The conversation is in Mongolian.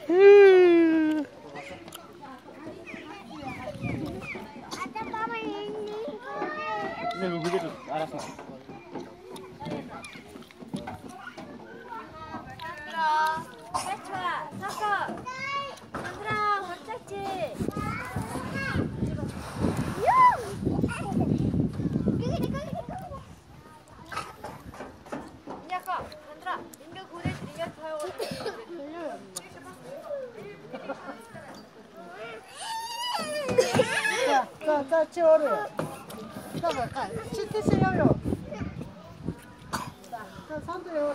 알았어. 좋아. 섞어. 얘들아, 걸작지. 야까, 얘들아, 인도 고래 들이면 사요. 자, 치워요. 자, 치트세요. 자, 산도요.